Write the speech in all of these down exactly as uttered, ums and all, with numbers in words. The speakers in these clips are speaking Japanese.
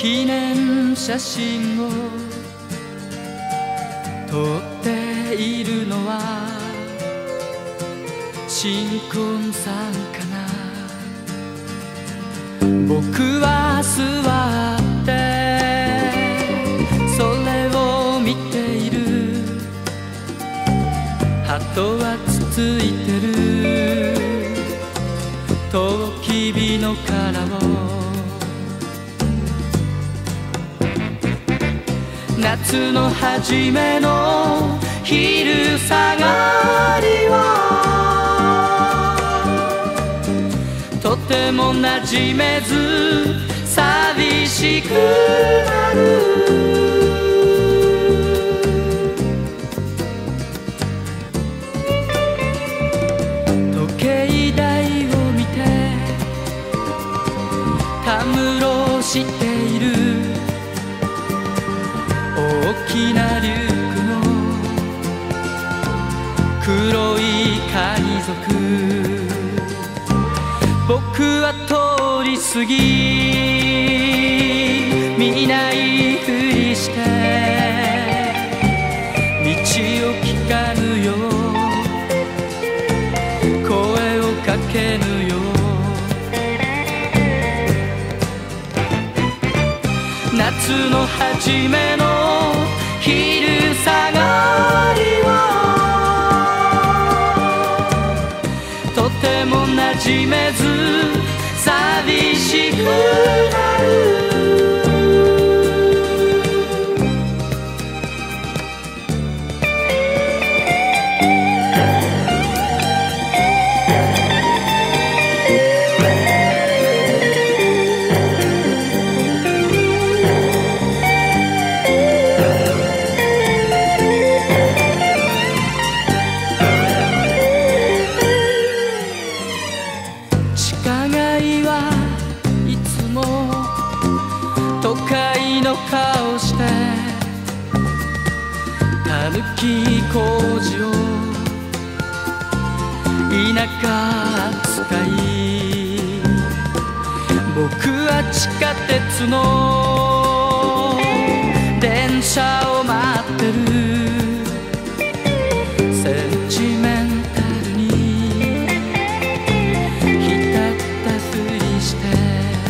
記念写真を撮っているのは新婚さんかな。僕は座ってそれを見ている。鳩はつついてるトウキビの殻を。夏の初めの昼下がりはとても馴染めず寂しくなる。時計台を見てたむろしている。大きなリュックの黒い海賊。僕は通り過ぎ見ないふりして道を聞かぬよ声をかけぬよ。夏の初めの昼下がりはとても馴染めず寂しくなる。都会の顔してたぬき工事を田舎扱い。僕は地下鉄の電車を待ってる。センチメンタルに浸ったふりして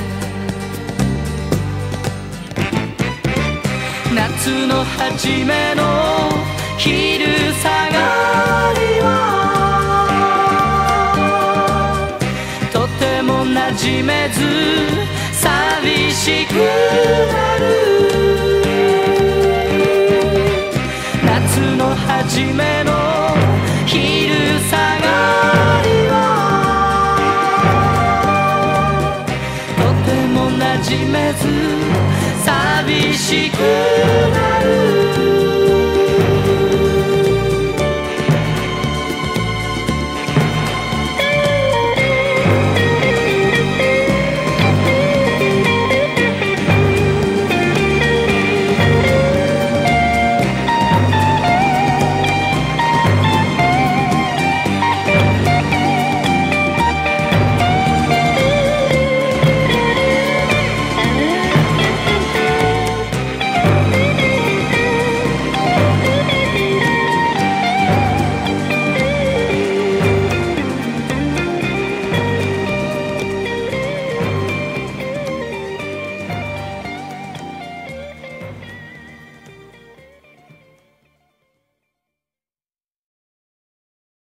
夏の初めの昼下がりはとても馴染めず寂しくなる。夏の初めの昼下がりはとても馴染めず寂しく